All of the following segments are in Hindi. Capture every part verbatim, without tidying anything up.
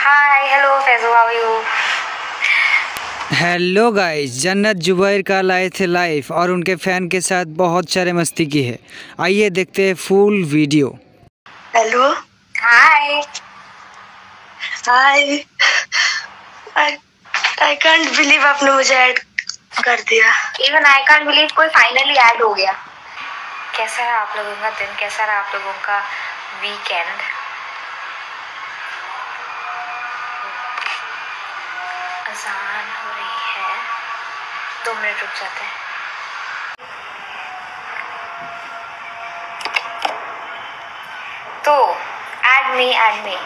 Hi hello Faizu, how are you? Hello guys, Jannat Zubair का लाए थे लाइफ और उनके फैन के साथ बहुत सारे मस्ती की है। आइए देखते हैं full video. Hello hi hi I I can't believe आपने मुझे ऐड कर दिया। इवन आई कांट बिलीव कोई फाइनली ऐड हो गया। कैसा रहा आप लोगों का दिन? कैसा रहा आप लोगों का वीकेंड? अजान हो रही है, दो मिनट रुक जाते हैं। तो ऐड मी ऐड मी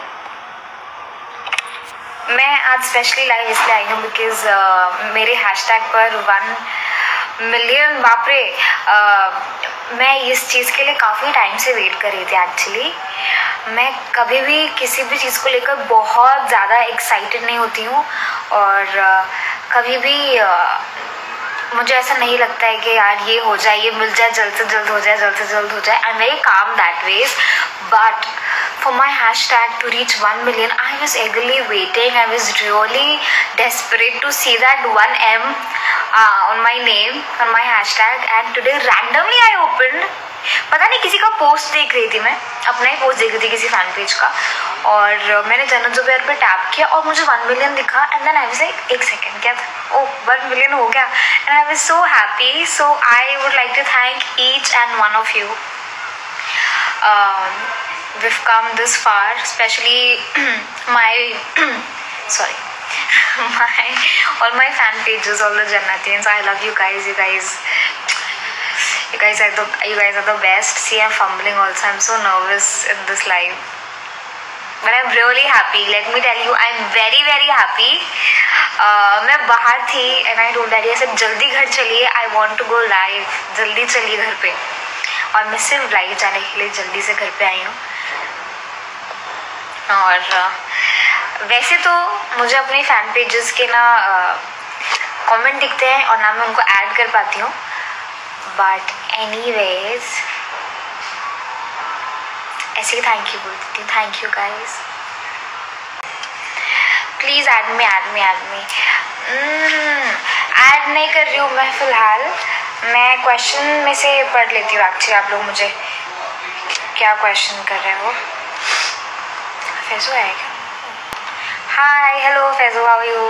मैं आज स्पेशली लाइव इसलिए आई हूँ बिकॉज uh, मेरे हैशटैग पर वन मिलियन बापरे uh, मैं इस चीज़ के लिए काफ़ी टाइम से वेट कर रही थी। एक्चुअली मैं कभी भी किसी भी चीज़ को लेकर बहुत ज़्यादा एक्साइटेड नहीं होती हूँ और uh, कभी भी uh, मुझे ऐसा नहीं लगता है कि यार ये हो जाए, ये मिल जाए, जल्द से जल्द हो जाए, जल्द से जल्द हो जाए। I am very calm that ways, but for my hashtag to reach one million, I was eagerly waiting. I was really desperate to see that one M uh, on my name, on my hashtag. And today randomly I opened, पता नहीं किसी का पोस्ट देख रही थी, मैं अपना ही पोस्ट देख रही थी किसी फैन पेज का, और मैंने जन्नत जुबैर पे टैप किया और मुझे वन मिलियन दिखा। And then I was like एक सेकेंड, क्या था? ओह, वन मिलियन हो गया। And I was so happy. So I would like to thank each and one of you. We've come this far, especially my sorry my all my fan pages, all the Jannatians. I love you guys. You guys you guys are the you guys are the best. See, I'm fumbling also. I'm so nervous in this live, but I'm really happy. Let me tell you, I'm very very happy. uh, मैं बाहर थी and I told daddy, I said जल्दी घर चलिए, I want to go live, जल्दी चलिए घर पे, और मैं सिर्फ लाइव जाने के लिए जल्दी से घर पे आई हूँ। और वैसे तो मुझे अपने फैन पेजेस के ना कमेंट दिखते हैं और ना मैं उनको ऐड कर पाती हूँ, बट एनीवेज ऐसे ही थैंक यू बोलती हूँ। Thank you guys, please add me add me add me add नहीं कर रही हूँ मैं फ़िलहाल। मैं क्वेश्चन में से पढ़ लेती हूँ एक्चुअली। आप लोग मुझे क्या क्वेश्चन कर रहे हो? फैजू आएगा। Hi hello Faizu, how are you?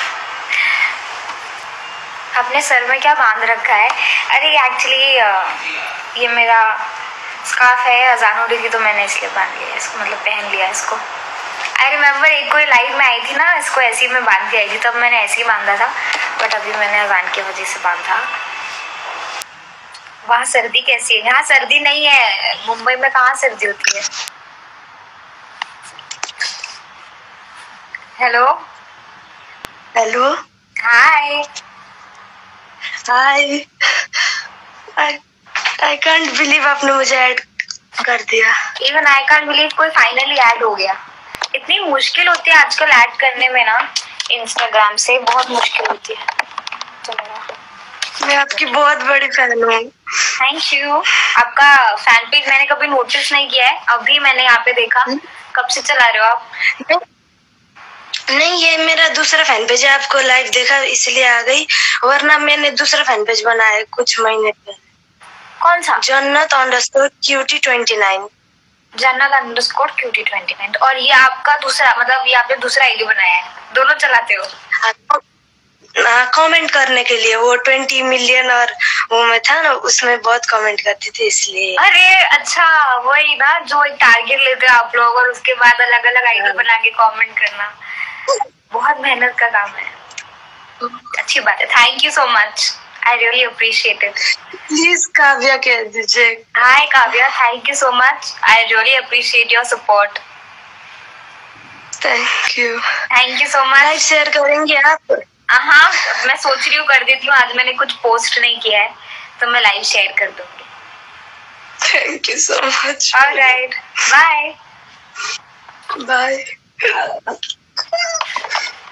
अपने सर में क्या बांध रखा है? अरे एक्चुअली ये मेरा स्कार्फ है, अजान हो रही थी तो मैंने इसलिए बांध लिया इसको, मतलब पहन लिया इसको। आई रिमेम्बर एक कोई लाइव में आई थी ना, इसको ऐसे ही मैं बांध के आई थी, तब मैंने ऐसे ही बांधा था, बट अभी मैंने अजान की वजह से बांधा। वहाँ सर्दी कैसी है? यहाँ सर्दी नहीं है, मुंबई में कहाँ सर्दी होती है। Hello hello hi hi I I can't believe आपने मुझे ऐड कर दिया। इवन आई कांट बिलीव कोई फाइनली ऐड हो गया। इतनी मुश्किल होती है आजकल ऐड करने में ना, इंस्टाग्राम से बहुत मुश्किल होती है। चलो, मैं आपकी बहुत बड़ी फैन हूँ। Thank you. आपका फैन पेज मैंने कभी नोटिस नहीं किया है, अभी मैंने यहाँ पे देखा। कब से चला रहे हो आप? नहीं, ये मेरा दूसरा फैन पेज है, आपको लाइव देखा इसलिए आ गई, वरना मैंने दूसरा फैन पेज बनाया कुछ महीने पहले। कौन सा? Jannat underscore cutie twenty nine. Jannat underscore cutie twenty nine. और ये आपका दूसरा, मतलब ये आपने दूसरा आईडी बनाया है? दोनों चलाते हो? हाँ, कमेंट करने के लिए। वो ट्वेंटी मिलियन और वो में था ना, उसमें बहुत कमेंट करती थी इसलिए। अरे अच्छा, वही ना जो एक टारगेट लेते हैं आप लोग और उसके बाद अलग अलग आईडी बना के कमेंट करना, बहुत मेहनत का काम है। अच्छी बात है, thank you so much, I really appreciate it. Please Kavya कह दीजिए। Hi Kavya, thank you so much, I really appreciate your support. Thank you thank you so much. Like share करेंगे आप? हाँ, मैं सोच रही हूँ कर देती हूँ। आज मैंने कुछ पोस्ट नहीं किया है तो मैं लाइव शेयर कर दूंगी। Thank you so much. Alright, bye bye.